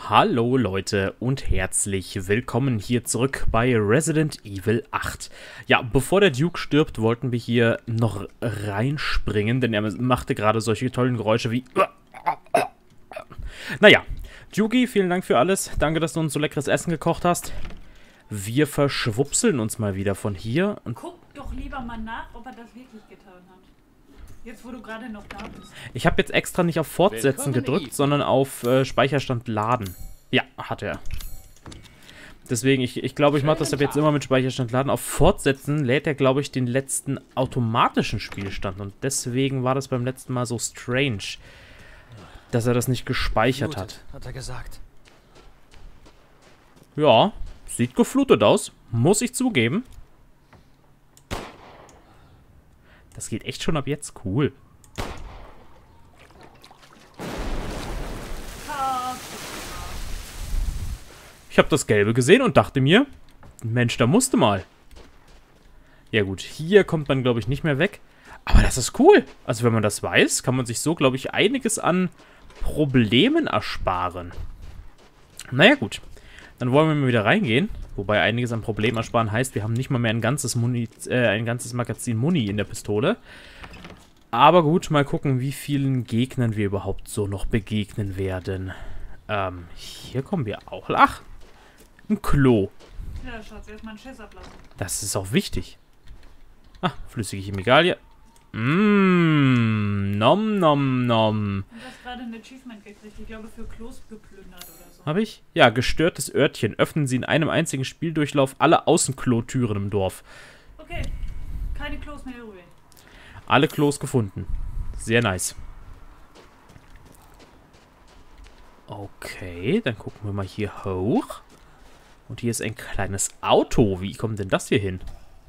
Hallo Leute und herzlich willkommen hier zurück bei Resident Evil 8. Ja, bevor der Duke stirbt, wollten wir hier noch reinspringen, denn er machte gerade solche tollen Geräusche wie... Naja, Duki, vielen Dank für alles. Danke, dass du uns so leckeres Essen gekocht hast. Wir verschwupseln uns mal wieder von hier. Und guck doch lieber mal nach, ob er das wirklich getan hat. Jetzt, wo du gerade noch da bist. ich habe jetzt extra nicht auf Fortsetzen gedrückt, sondern auf Speicherstand laden. Ja, hat er. Deswegen, ich glaube, ich mache das ab jetzt immer mit Speicherstand laden. Auf Fortsetzen lädt er, glaube ich, den letzten automatischen Spielstand. Und deswegen war das beim letzten Mal so strange, dass er das nicht gespeichert hat. Hat er gesagt. Ja, sieht geflutet aus. Muss ich zugeben. Das geht echt schon ab jetzt. Cool. Ich habe das Gelbe gesehen und dachte mir, Mensch, da musste mal. Ja gut, hier kommt man, glaube ich, nicht mehr weg. Aber das ist cool. Also wenn man das weiß, kann man sich so, glaube ich, einiges an Problemen ersparen. Naja gut, dann wollen wir mal wieder reingehen. Wobei einiges an Problemen ersparen heißt, wir haben nicht mal mehr ein ganzes Magazin Muni in der Pistole. Aber gut, mal gucken, wie vielen Gegnern wir überhaupt so noch begegnen werden. Hier kommen wir auch. Ach, ein Klo. Ja, Schatz, erstmal einen Schiss ablassen. Das ist auch wichtig. Ah, flüssige Chemikalie. Nom nom nom. Du hast gerade ein Achievement gekriegt, ich glaube für Klos geplündert oder so. Habe ich? Ja, gestörtes Örtchen. Öffnen Sie in einem einzigen Spieldurchlauf alle Außenklotüren im Dorf. Okay, keine Klos mehr übrig. Alle Klos gefunden. Sehr nice. Okay, dann gucken wir mal hier hoch. Und hier ist ein kleines Auto. Wie kommt denn das hier hin?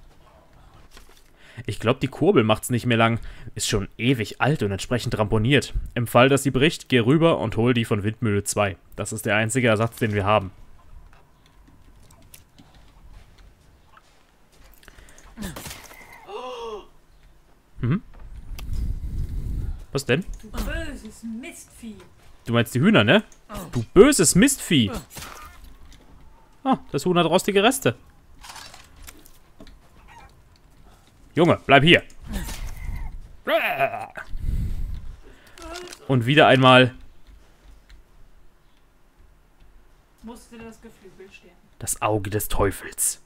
Ich glaube, die Kurbel macht's nicht mehr lang. Ist schon ewig alt und entsprechend ramponiert. Im Fall, dass sie bricht, geh rüber und hol die von Windmühle 2. Das ist der einzige Ersatz, den wir haben. Was denn? Du böses Mistvieh. Du meinst die Hühner, ne? Du böses Mistvieh. Ah, das Huhn hat rostige Reste. Junge, bleib hier. Und wieder einmal Musste das Geflügel sterben. das Auge des Teufels.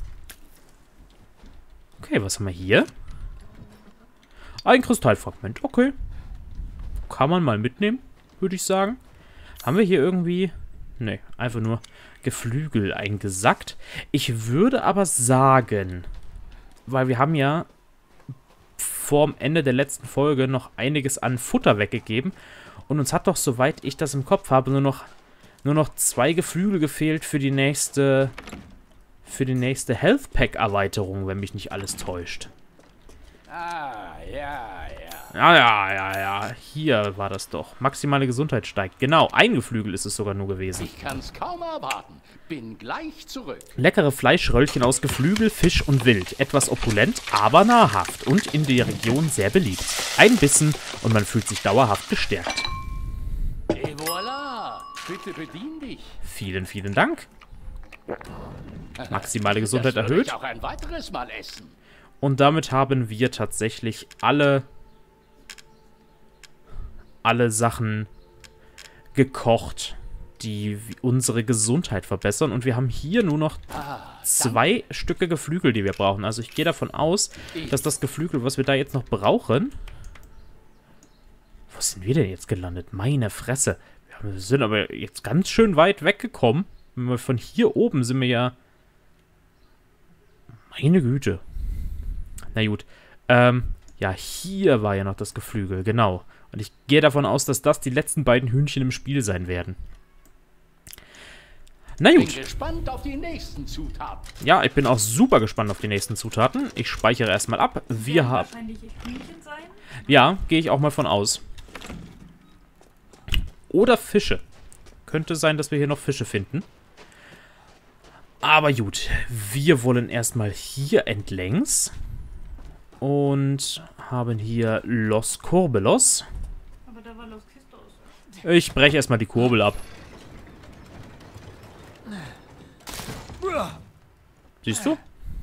Okay, was haben wir hier? Ein Kristallfragment, okay. Kann man mal mitnehmen, würde ich sagen. Haben wir hier irgendwie... Ne, einfach nur Geflügel eingesackt. Ich würde aber sagen... Weil wir haben ja vorm Ende der letzten Folge noch einiges an Futter weggegeben. Und uns hat doch, soweit ich das im Kopf habe, nur noch 2 Geflügel gefehlt für die nächste Health Pack Erweiterung, wenn mich nicht alles täuscht. Ah, ja. Ja. Hier war das doch. Maximale Gesundheit steigt. Genau, ein Geflügel ist es sogar nur gewesen. Ich kann's kaum erwarten. Bin gleich zurück. Leckere Fleischröllchen aus Geflügel, Fisch und Wild. Etwas opulent, aber nahrhaft und in der Region sehr beliebt. Ein Bissen und man fühlt sich dauerhaft gestärkt. Et voilà. Bitte bedien dich. Vielen, vielen Dank. Maximale Gesundheit Das würde erhöht. ich auch ein weiteres Mal essen. Und damit haben wir tatsächlich alle Sachen gekocht, die unsere Gesundheit verbessern. Und wir haben hier nur noch 2 Stücke Geflügel, die wir brauchen. Also ich gehe davon aus, dass das Geflügel, was wir da jetzt noch brauchen... Wo sind wir denn jetzt gelandet? Meine Fresse. Wir sind aber jetzt ganz schön weit weggekommen. Von hier oben sind wir ja... Meine Güte. Na gut. Ja, hier war ja noch das Geflügel, genau. Und ich gehe davon aus, dass das die letzten beiden Hühnchen im Spiel sein werden. Na Bin gut. gespannt auf die nächsten Zutaten. Ja, ich bin auch super gespannt auf die nächsten Zutaten. Ich speichere erstmal ab. Wir Werden haben... wahrscheinlich Hühnchen sein. Ja, gehe ich auch mal von aus. Oder Fische. Könnte sein, dass wir hier noch Fische finden. Aber gut, wir wollen erstmal hier entlängs. Und haben hier Los Corbelos. Aber da war Los Kistos. Ich breche erstmal die Kurbel ab. Siehst du?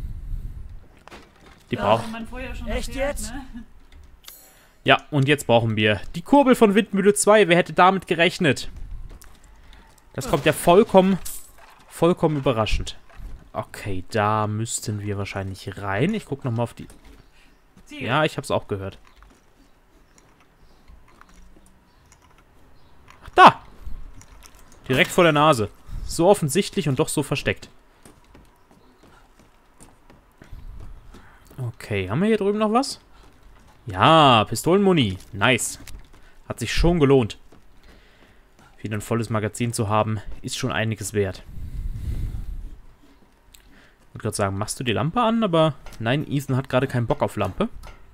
Die Ja, braucht... wenn man vorher schon Echt erklärt, jetzt? Ne? Ja, und jetzt brauchen wir die Kurbel von Windmühle 2. Wer hätte damit gerechnet? Das kommt ja vollkommen überraschend. Okay, da müssten wir wahrscheinlich rein. Ich gucke nochmal auf die... Ziel. Ja, ich habe es auch gehört. Ach, da! Direkt vor der Nase. So offensichtlich und doch so versteckt. Okay, haben wir hier drüben noch was? Ja, Pistolenmuni. Nice. Hat sich schon gelohnt. Wieder ein volles Magazin zu haben, ist schon einiges wert. Ich wollte gerade sagen, machst du die Lampe an? Aber nein, Ethan hat gerade keinen Bock auf Lampe.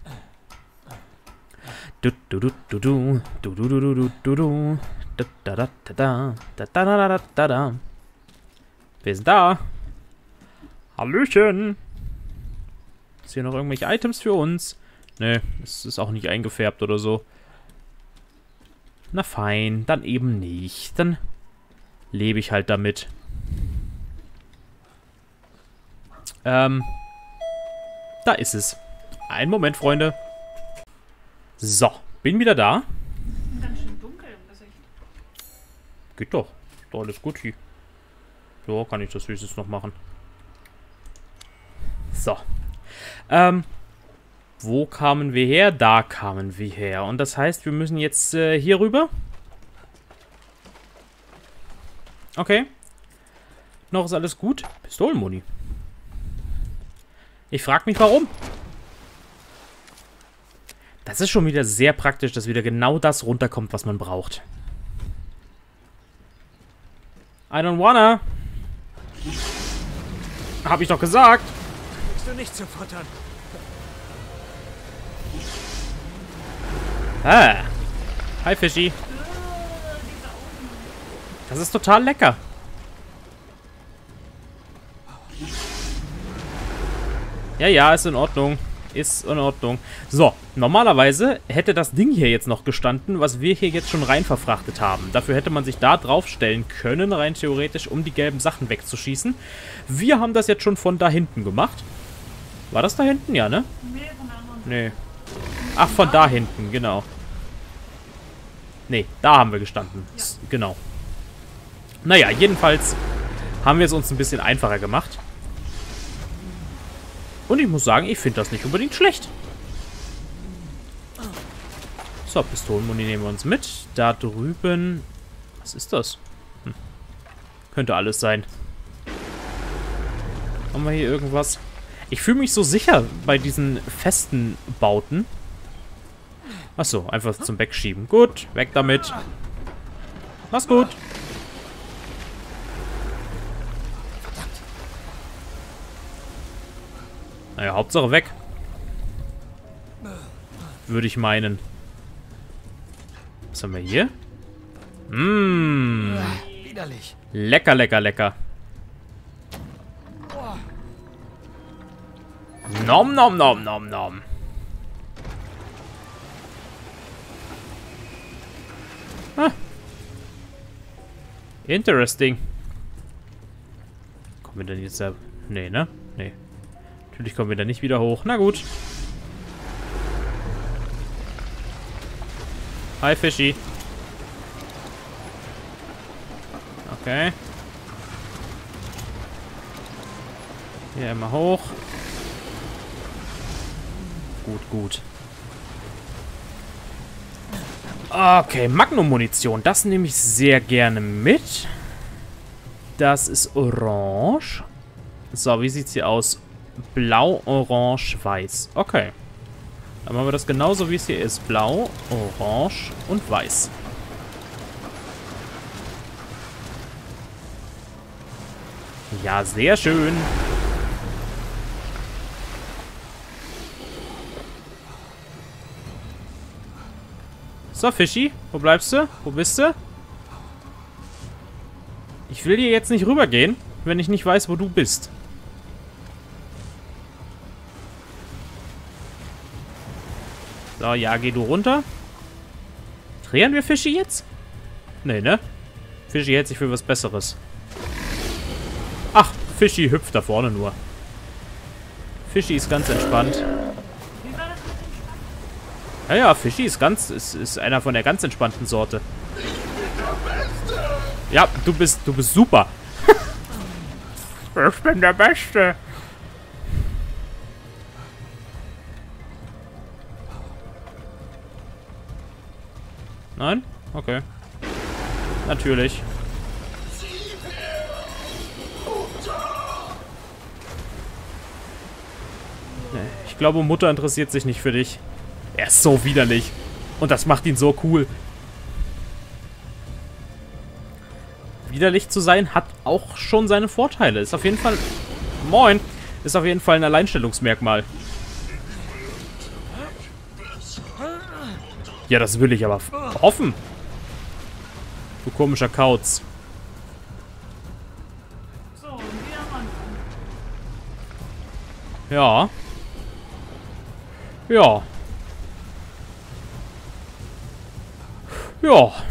Du du du du du du du du du du du da da da da da da da da da da. Wer ist denn da? Hallöchen. Ist hier noch irgendwelche Items für uns? Ne, es ist auch nicht eingefärbt oder so. Na fein, dann eben nicht. Dann lebe ich halt damit. Da ist es. Einen Moment, Freunde. So, bin wieder da. Ganz schön dunkel im Gesicht. Geht doch. Ist doch alles gut hier. So, kann ich das höchstens noch machen. So. Wo kamen wir her? Da kamen wir her. Und das heißt, wir müssen jetzt hier rüber. Okay. Noch ist alles gut. Pistolenmuni. Ich frage mich, warum. Das ist schon wieder sehr praktisch, dass wieder genau das runterkommt, was man braucht. I don't wanna. Hab ich doch gesagt. Kriegst du nicht zu futtern. Ah. Hi, Fischi. Das ist total lecker. Ja, ja, ist in Ordnung. Ist in Ordnung. So, normalerweise hätte das Ding hier jetzt noch gestanden, was wir hier jetzt schon rein verfrachtet haben. Dafür hätte man sich da draufstellen können, rein theoretisch, um die gelben Sachen wegzuschießen. Wir haben das jetzt schon von da hinten gemacht. War das da hinten? Ja, ne? Nee, von der anderen. Nee. Ach, von da hinten, genau. Nee, da haben wir gestanden. Ja. Genau. Naja, jedenfalls haben wir es uns ein bisschen einfacher gemacht. Und ich muss sagen, ich finde das nicht unbedingt schlecht. So, Pistolenmuni nehmen wir uns mit. Da drüben... Was ist das? Könnte alles sein. Haben wir hier irgendwas? Ich fühle mich so sicher bei diesen festen Bauten. Achso, einfach zum Wegschieben. Gut, weg damit. Mach's gut. Naja, Hauptsache weg. Würde ich meinen. Was haben wir hier? Mmh. Widerlich. Lecker, lecker, lecker. Nom, nom, nom, nom, nom. Ah. Interesting. Kommen wir denn jetzt da... Nee, ne? Nee. Natürlich kommen wir da nicht wieder hoch. Na gut. Hi, Fischi. Okay. Hier immer hoch. Gut, gut. Okay, Magnum-Munition. Das nehme ich sehr gerne mit. Das ist orange. So, wie sieht sie aus? Blau, orange, weiß. Okay. Dann machen wir das genauso, wie es hier ist. Blau, orange und weiß. Ja, sehr schön. So, Fischi, wo bleibst du? Wo bist du? Ich will hier jetzt nicht rübergehen, wenn ich nicht weiß, wo du bist. So, ja, geh du runter. Drehen wir Fischi jetzt? Nee, ne? Fischi hält sich für was Besseres. Ach, Fischi hüpft da vorne nur. Fischi ist ganz entspannt. Wie war das mit dem Schrank? Ja, ja, Fischi ist einer von der ganz entspannten Sorte. Ja, du bist super. Ich bin der Beste. Nein? Okay. Natürlich. Nee, ich glaube, Mutter interessiert sich nicht für dich. Er ist so widerlich. Und das macht ihn so cool. Widerlich zu sein hat auch schon seine Vorteile. Ist auf jeden Fall... Moin! Ist auf jeden Fall ein Alleinstellungsmerkmal. Ja, das will ich aber hoffen. Du komischer Kauz. So, und wieder am Anfang. Ja. Ja. Ja.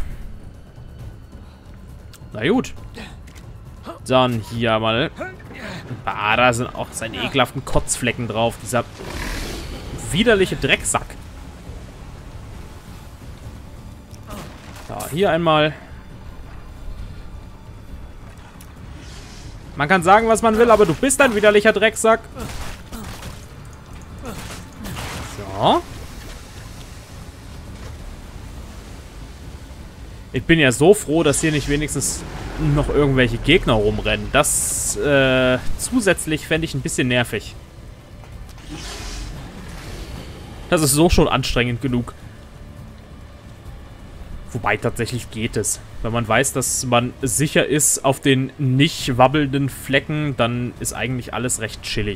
Na gut. Dann hier mal. Ah, da sind auch seine ekelhaften Kotzflecken drauf. Dieser widerliche Drecksack. Ja, hier einmal. Man kann sagen, was man will, aber du bist ein widerlicher Drecksack. So. Ich bin ja so froh, dass hier nicht wenigstens noch irgendwelche Gegner rumrennen. Das zusätzlich fände ich ein bisschen nervig. Das ist so schon anstrengend genug. Wobei tatsächlich geht es. Wenn man weiß, dass man sicher ist auf den nicht wabbelnden Flecken, dann ist eigentlich alles recht chillig.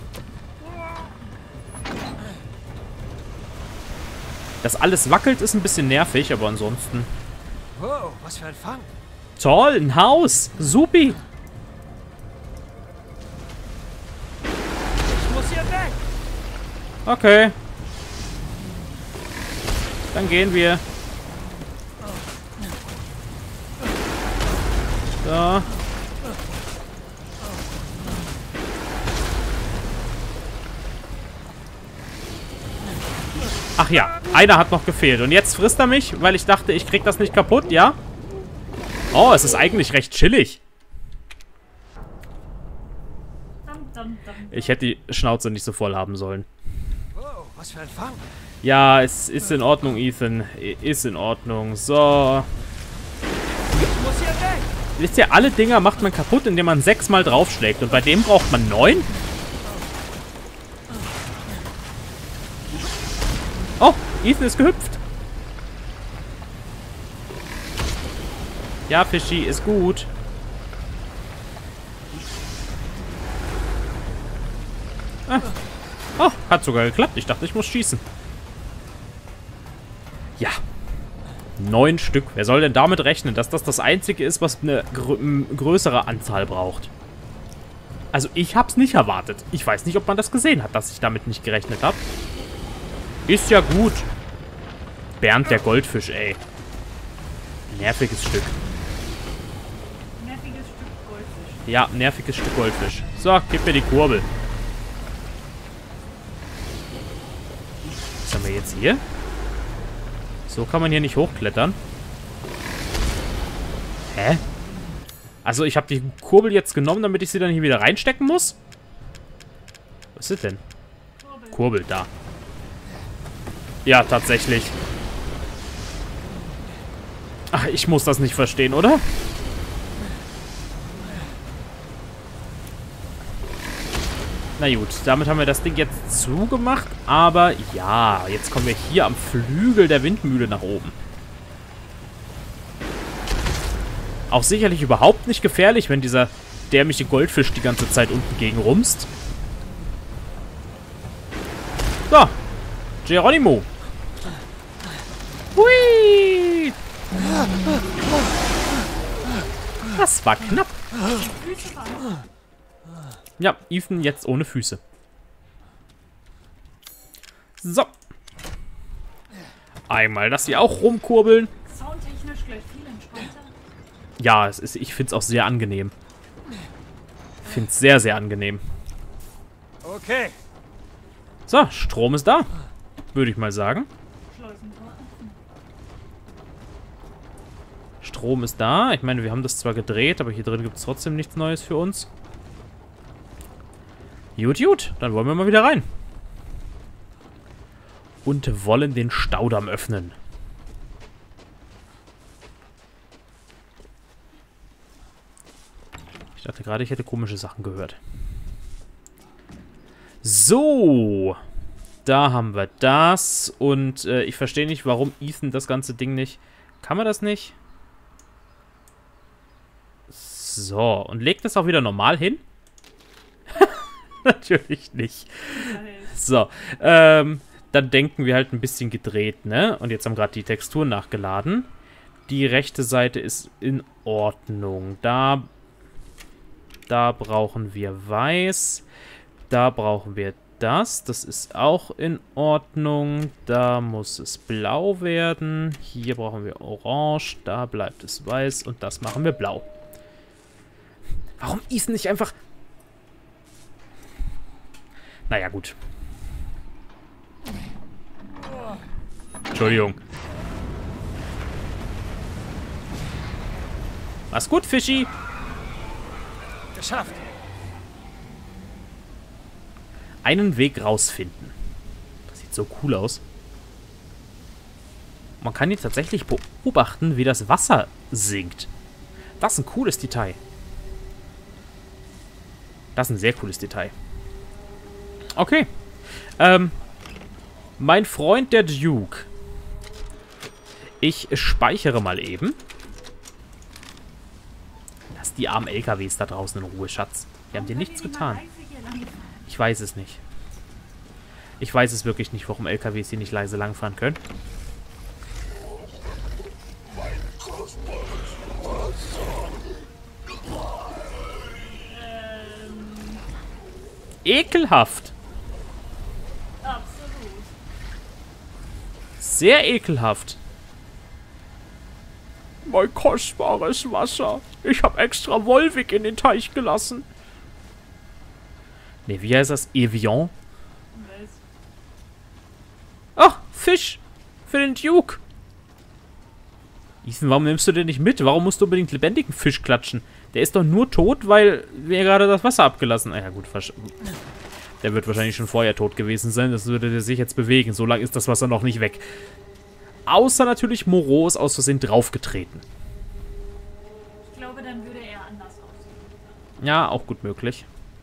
Dass alles wackelt, ist ein bisschen nervig, aber ansonsten... Wow, was für ein Fang. Toll, ein Haus. Supi. Ich muss hier weg. Okay. Dann gehen wir. So. Ach ja, einer hat noch gefehlt. Und jetzt frisst er mich, weil ich dachte, ich krieg das nicht kaputt, ja? Oh, es ist eigentlich recht chillig. Ich hätte die Schnauze nicht so voll haben sollen. Wow, was für ein Fang. Ja, es ist in Ordnung, Ethan. Ist in Ordnung. So. Ich muss hier weg. Wisst ihr, alle Dinger macht man kaputt, indem man 6-mal draufschlägt. Und bei dem braucht man 9? Oh, Ethan ist gehüpft. Ja, Fischi, ist gut. Ah. Oh, hat sogar geklappt. Ich dachte, ich muss schießen. Ja. 9 Stück. Wer soll denn damit rechnen, dass das das Einzige ist, was eine größere Anzahl braucht? Also, ich hab's nicht erwartet. Ich weiß nicht, ob man das gesehen hat, dass ich damit nicht gerechnet habe. Ist ja gut. Bernd, der Goldfisch, ey. Nerviges Stück. Nerviges Stück Goldfisch. Ja, nerviges Stück Goldfisch. So, gib mir die Kurbel. Was haben wir jetzt hier? So kann man hier nicht hochklettern. Hä? Also, ich habe die Kurbel jetzt genommen, damit ich sie dann hier wieder reinstecken muss? Was ist denn? Kurbel, da. Ja, tatsächlich. Ach, ich muss das nicht verstehen, oder? Na gut, damit haben wir das Ding jetzt zugemacht. Aber ja, jetzt kommen wir hier am Flügel der Windmühle nach oben. Auch sicherlich überhaupt nicht gefährlich, wenn dieser dämliche Goldfisch die ganze Zeit unten gegen rumst. So, Geronimo. Hui! Das war knapp. Ja, Ethan jetzt ohne Füße. So. Einmal das hier auch rumkurbeln. Soundtechnisch gleich viel entspannter. Ja, es ist, ich finde es auch sehr angenehm. Ich finde es sehr, sehr angenehm. Okay, So, Strom ist da. Würde ich mal sagen. Schleusentor offen. Strom ist da. Ich meine, wir haben das zwar gedreht, aber hier drin gibt es trotzdem nichts Neues für uns. Gut, gut. Dann wollen wir mal wieder rein. Und wollen den Staudamm öffnen. Ich dachte gerade, ich hätte komische Sachen gehört. So. Da haben wir das. Und ich verstehe nicht, warum Ethan das ganze Ding nicht... Kann man das nicht? So. Und legt das auch wieder normal hin? Natürlich nicht. So. Dann denken wir halt ein bisschen gedreht, ne? Und jetzt haben gerade die Texturen nachgeladen. Die rechte Seite ist in Ordnung. Da brauchen wir weiß. Da brauchen wir das. Das ist auch in Ordnung. Da muss es blau werden. Hier brauchen wir orange. Da bleibt es weiß. Und das machen wir blau. Warum ist nicht einfach... Naja, gut. Entschuldigung. Mach's gut, Fischi. Geschafft. Einen Weg rausfinden. Das sieht so cool aus. Man kann hier tatsächlich beobachten, wie das Wasser sinkt. Das ist ein cooles Detail. Das ist ein sehr cooles Detail. Okay. Mein Freund der Duke. Ich speichere mal eben. Lass die armen LKWs da draußen in Ruhe, Schatz. Die haben dir nichts getan. Ich weiß es nicht. Ich weiß es wirklich nicht, warum LKWs hier nicht leise langfahren können. Ekelhaft. Absolut. Sehr ekelhaft. Mein kostbares Wasser. Ich habe extra Wolwig in den Teich gelassen. Ne, wie heißt das? Evian? Ach, Fisch. Für den Duke. Ethan, warum nimmst du den nicht mit? Warum musst du unbedingt lebendigen Fisch klatschen? Der ist doch nur tot, weil wir gerade das Wasser abgelassen haben. Ah ja, gut, der wird wahrscheinlich schon vorher tot gewesen sein. Das würde der sich jetzt bewegen. So lange ist das Wasser noch nicht weg. Außer natürlich Moreau ist aus Versehen draufgetreten. Ich glaube, dann würde er anders aussehen. Ja, auch gut möglich.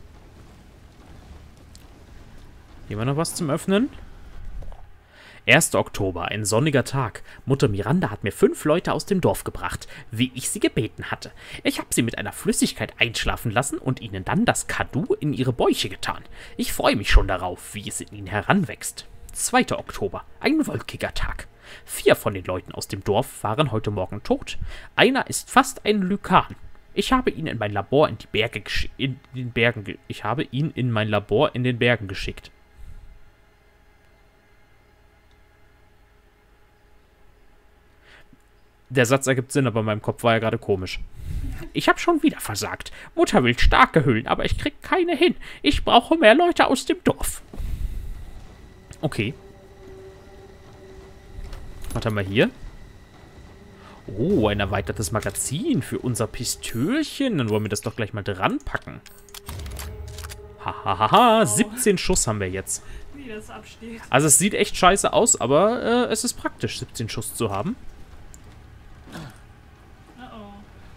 Hier haben wir noch was zum Öffnen. 1. Oktober, ein sonniger Tag. Mutter Miranda hat mir 5 Leute aus dem Dorf gebracht, wie ich sie gebeten hatte. Ich habe sie mit einer Flüssigkeit einschlafen lassen und ihnen dann das Kadu in ihre Bäuche getan. Ich freue mich schon darauf, wie es in ihnen heranwächst. 2. Oktober, ein wolkiger Tag. 4 von den Leuten aus dem Dorf waren heute Morgen tot. Einer ist fast ein Lykan. Ich habe ihn in mein Labor in den Bergen geschickt. Der Satz ergibt Sinn, aber in meinem Kopf war er gerade komisch. Ich habe schon wieder versagt. Mutter will starke Hüllen, aber ich krieg keine hin. Ich brauche mehr Leute aus dem Dorf. Okay. Was haben wir hier? Oh, ein erweitertes Magazin für unser Pistölchen. Dann wollen wir das doch gleich mal dran packen. Hahaha, 17 Schuss haben wir jetzt. Wie das absteht. Also es sieht echt scheiße aus, aber es ist praktisch, 17 Schuss zu haben. Oh.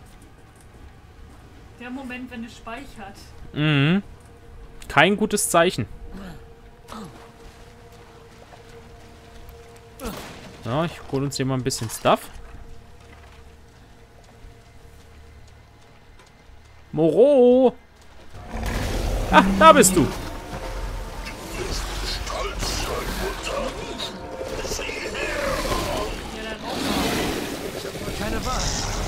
Der Moment, wenn es speichert. Mhm. Kein gutes Zeichen. So, ich hole uns hier mal ein bisschen Stuff. Moreau! Ah, da bist du! Keine Wahl.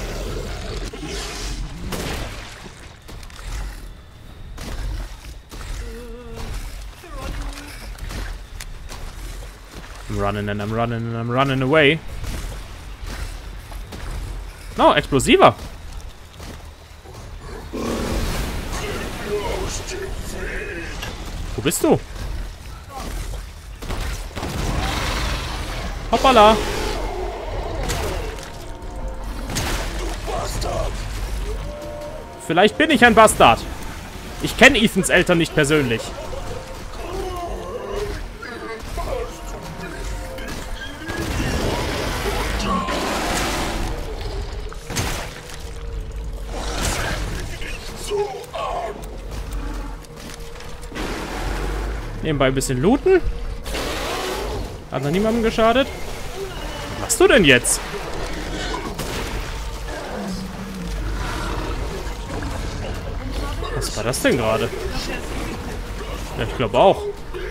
I'm running and I'm running and I'm running away. No, explosiver! Wo bist du? Hoppala. Vielleicht bin ich ein Bastard. Ich kenne Ethans Eltern nicht persönlich. Nebenbei ein bisschen looten. Hat noch niemandem geschadet. Was machst du denn jetzt? Was war das denn gerade? Ja, ich glaube auch.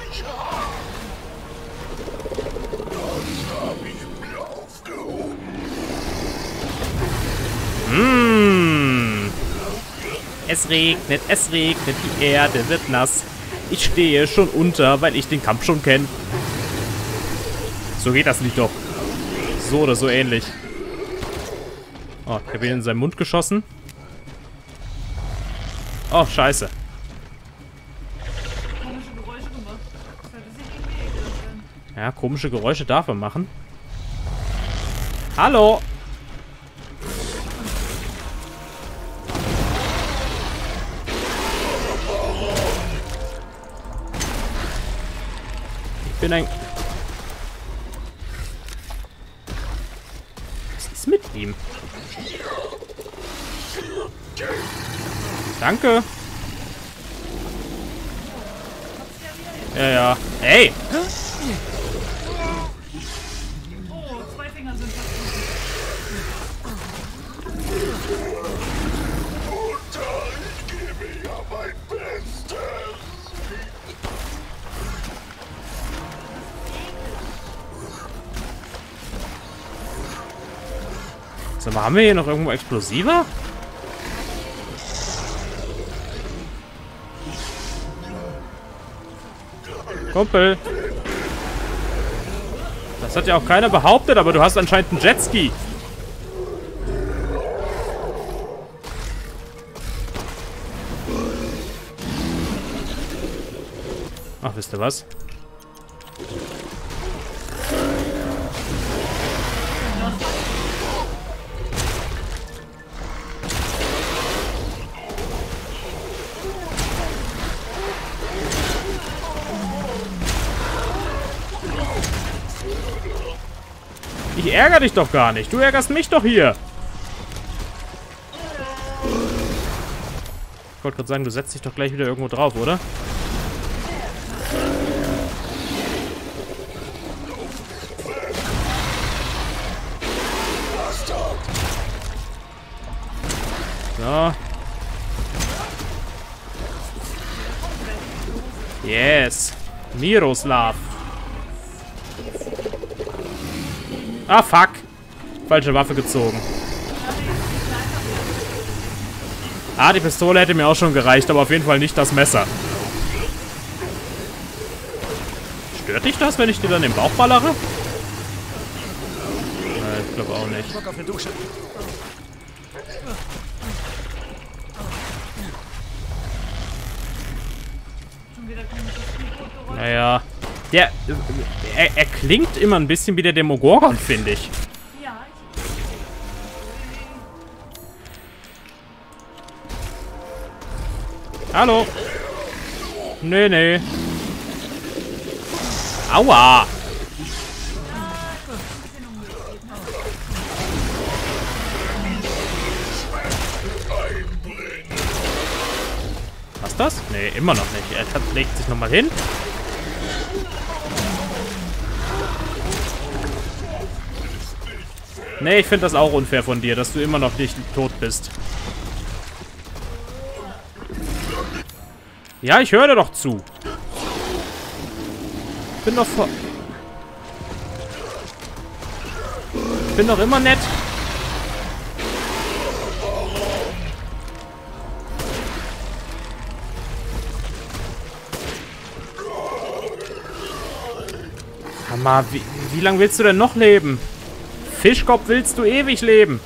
Es regnet, die Erde wird nass. Ich stehe schon unter, weil ich den Kampf schon kenne. So geht das nicht doch. So oder so ähnlich. Oh, ich habe ihn in seinen Mund geschossen. Oh, scheiße. Komische Geräusche gemacht. Das hört sich irgendwie ekelhaft an. Ja, komische Geräusche darf er machen. Hallo! Ich bin ein... Was ist mit ihm? Danke. Ja, ja. Hey! Oh, 2 Finger sind verbunden. Sag mal, haben wir hier noch irgendwo Explosive? Kumpel. Das hat ja auch keiner behauptet, aber du hast anscheinend einen Jetski. Ach, wisst ihr was? Ich ärgere dich doch gar nicht. Du ärgerst mich doch hier. Ich wollte gerade sagen, du setzt dich doch gleich wieder irgendwo drauf, oder? So. Yes. Miroslav. Ah, fuck. Falsche Waffe gezogen. Ah, die Pistole hätte mir auch schon gereicht, aber auf jeden Fall nicht das Messer. Stört dich das, wenn ich dir dann den Bauch ballere? Ich glaube auch nicht. Bock auf eine Dusche. Schon wieder komisches Speedboot-Geräusch. Naja. Er klingt immer ein bisschen wie der Demogorgon, finde ich. Ja, Hallo. Nee, nee. Aua. Was das? Nee, immer noch nicht. Er legt sich nochmal hin. Nee, ich finde das auch unfair von dir, dass du immer noch nicht tot bist. Ja, ich höre dir doch zu. Bin doch Bin doch immer nett. Hammer, wie lange willst du denn noch leben? Fischkopf willst du ewig leben.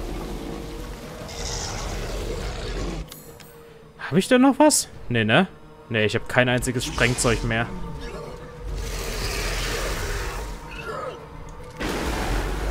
Habe ich denn noch was? Nee, ne? Nee, ich habe kein einziges Sprengzeug mehr.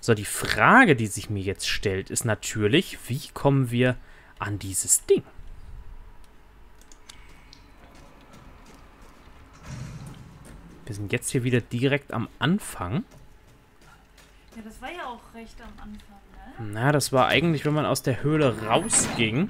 So, die Frage, die sich mir jetzt stellt, ist natürlich, wie kommen wir an dieses Ding? Wir sind jetzt hier wieder direkt am Anfang. Ja, das war ja auch recht am Anfang, ne? Na, das war eigentlich, wenn man aus der Höhle rausging.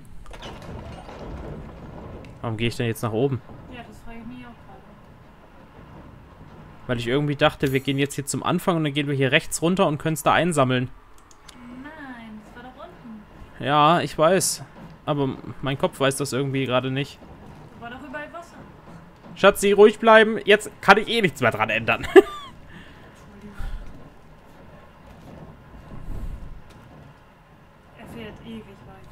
Warum gehe ich denn jetzt nach oben? Ja, das frage ich mich auch gerade. Weil ich irgendwie dachte, wir gehen jetzt hier zum Anfang und dann gehen wir hier rechts runter und können es da einsammeln. Nein, das war doch unten. Ja, ich weiß. Aber mein Kopf weiß das irgendwie gerade nicht. Da war doch überall Wasser. Schatzi, ruhig bleiben. Jetzt kann ich eh nichts mehr dran ändern. Er fährt ewig weit.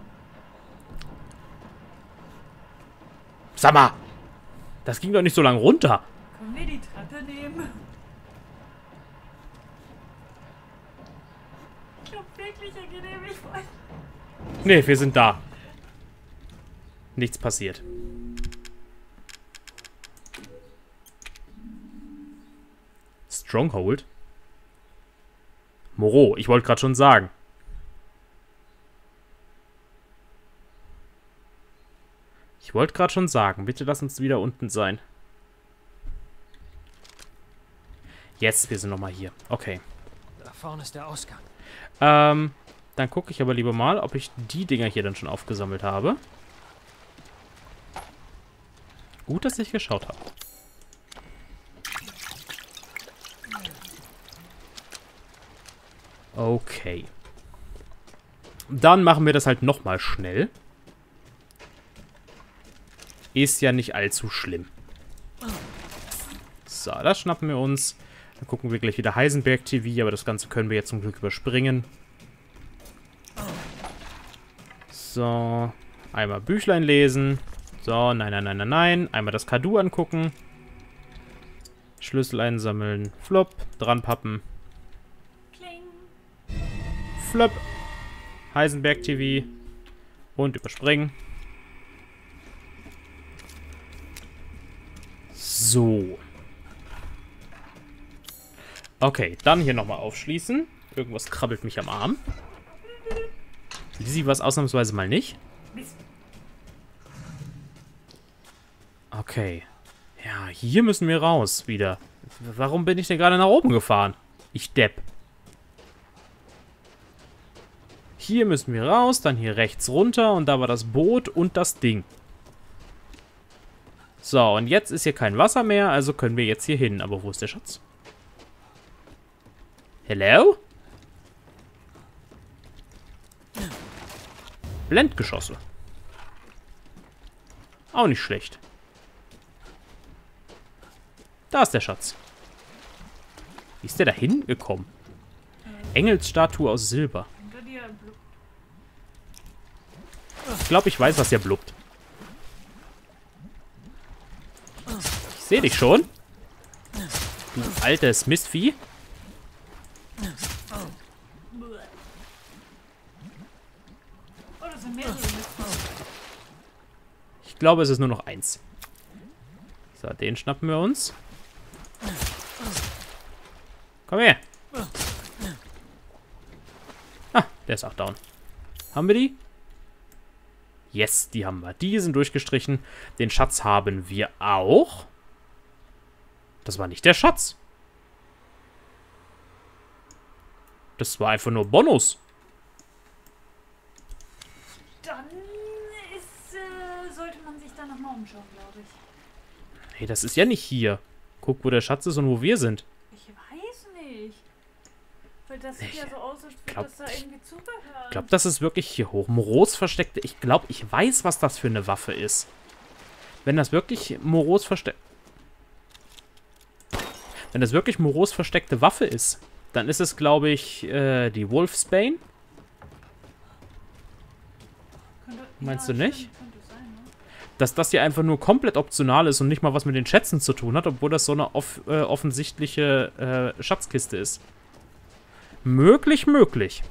Sag mal, das ging doch nicht so lang runter. Können wir die Treppe nehmen? Ich hab wirklich ein genehmigt voll. Nee, wir sind da. Nichts passiert. Stronghold? Moreau, ich wollte gerade schon sagen. Ich wollte gerade schon sagen, bitte lass uns wieder unten sein. Jetzt, wir sind nochmal hier. Okay. Da vorne ist der Ausgang. Dann gucke ich aber lieber mal, ob ich die Dinger hier dann schon aufgesammelt habe. Gut, dass ich geschaut habe. Okay. Dann machen wir das halt nochmal schnell. Ist ja nicht allzu schlimm. So, das schnappen wir uns. Dann gucken wir gleich wieder Heisenberg TV, aber das Ganze können wir jetzt zum Glück überspringen. So, einmal Büchlein lesen. So, nein, nein, nein, nein, nein. Einmal das Kadu angucken. Schlüssel einsammeln. Flop, dran pappen. Kling. Flop. Heisenberg TV. Und überspringen. So. Okay, dann hier nochmal aufschließen. Irgendwas krabbelt mich am Arm. Lizzie was ausnahmsweise mal nicht. Okay. Ja, hier müssen wir raus wieder. Warum bin ich denn gerade nach oben gefahren? Ich Depp. Hier müssen wir raus, dann hier rechts runter und da war das Boot und das Ding. So, und jetzt ist hier kein Wasser mehr, also können wir jetzt hier hin. Aber wo ist der Schatz? Hello? Blendgeschosse. Auch nicht schlecht. Da ist der Schatz. Wie ist der da hingekommen? Engelsstatue aus Silber. Unter dir blub. Ich glaube, ich weiß, was hier blubbt. Ich sehe dich schon. Du altes Mistvieh. Oh, das sind mehrere Misten. Ich glaube, es ist nur noch eins. So, den schnappen wir uns. Komm her. Ah, der ist auch down. Haben wir die? Yes, die haben wir. Die sind durchgestrichen. Den Schatz haben wir auch. Das war nicht der Schatz. Das war einfach nur Bonus. Dann sollte man sich da nochmal umschauen, glaube ich. Hey, das ist ja nicht hier. Guck, wo der Schatz ist und wo wir sind. Ich weiß nicht. Weil das sieht ja so aus, als glaub- würde das da irgendwie zugehören. Ich glaube, das ist wirklich hier hoch. Moros versteckte. Ich glaube, ich weiß, was das für eine Waffe ist. Wenn das wirklich Moros versteckte. Wenn das wirklich Moros versteckte Waffe ist, dann ist es, glaube ich, die Wolfsbane. Meinst du nicht? Könnte sein, ne? Dass das hier einfach nur komplett optional ist und nicht mal was mit den Schätzen zu tun hat, obwohl das so eine offensichtliche Schatzkiste ist. Möglich, möglich.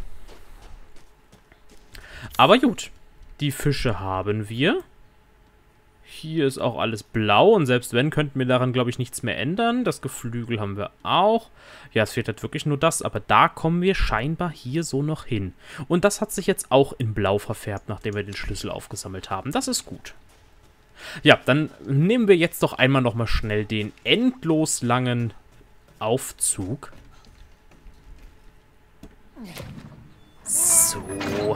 Aber gut. Die Fische haben wir. Hier ist auch alles blau und selbst wenn, könnten wir daran, glaube ich, nichts mehr ändern. Das Geflügel haben wir auch. Ja, es fehlt halt wirklich nur das, aber da kommen wir scheinbar hier so noch hin. Und das hat sich jetzt auch in blau verfärbt, nachdem wir den Schlüssel aufgesammelt haben. Das ist gut. Ja, dann nehmen wir jetzt doch einmal nochmal schnell den endlos langen Aufzug. So.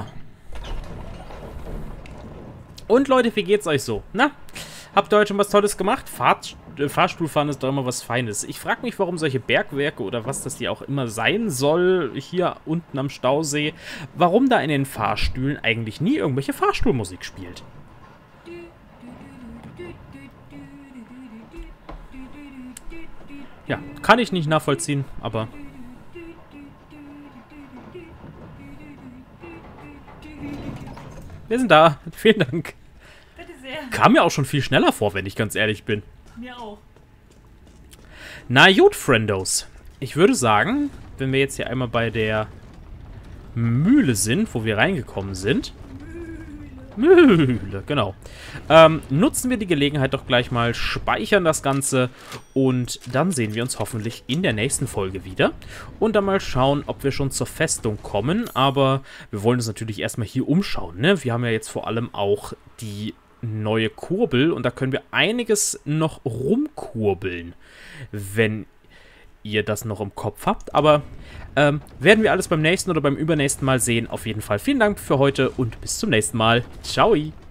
Und Leute, wie geht's euch so? Na, habt ihr heute schon was Tolles gemacht? Fahrstuhlfahren ist doch immer was Feines. Ich frage mich, warum solche Bergwerke oder was das hier auch immer sein soll, hier unten am Stausee, warum da in den Fahrstühlen eigentlich nie irgendwelche Fahrstuhlmusik spielt. Ja, kann ich nicht nachvollziehen, aber... Wir sind da. Vielen Dank. Bitte sehr. Kam mir auch schon viel schneller vor, wenn ich ganz ehrlich bin. Mir auch. Na gut, Friendos. Ich würde sagen, wenn wir jetzt hier einmal bei der Mühle sind, wo wir reingekommen sind. Mühle, genau. Nutzen wir die Gelegenheit doch gleich mal, speichern das Ganze und dann sehen wir uns hoffentlich in der nächsten Folge wieder. Und dann mal schauen, ob wir schon zur Festung kommen. Aber wir wollen uns natürlich erstmal hier umschauen, ne? Wir haben ja jetzt vor allem auch die neue Kurbel und da können wir einiges noch rumkurbeln, wenn ihr das noch im Kopf habt. Aber werden wir alles beim nächsten oder beim übernächsten Mal sehen. Auf jeden Fall vielen Dank für heute und bis zum nächsten Mal. Ciao!